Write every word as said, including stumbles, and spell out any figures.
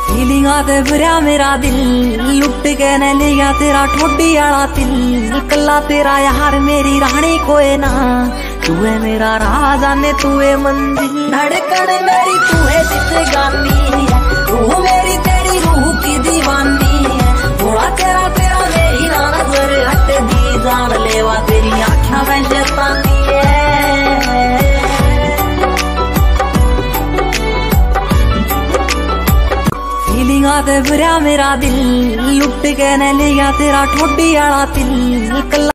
फीलिंगा ते भरया मेरा दिल, लुट के न लिया तेरा ठोडी आला दिल। कला तेरा यार मेरी रानी कोई ना, तू है मेरा राजा ने तू है मंजिल। धड़कन मेरी तू है जिंदगानी है, रूह मेरी तेरी रूह की दीवानी है। थोड़ा तेरा तेरा मेरी नजर हट दी, जान लेवा तेरी आँखों में जतानी है। फीलिंगा ते भरया मेरा दिल, लुट के न लिया तेरा ठोडी आला दिल।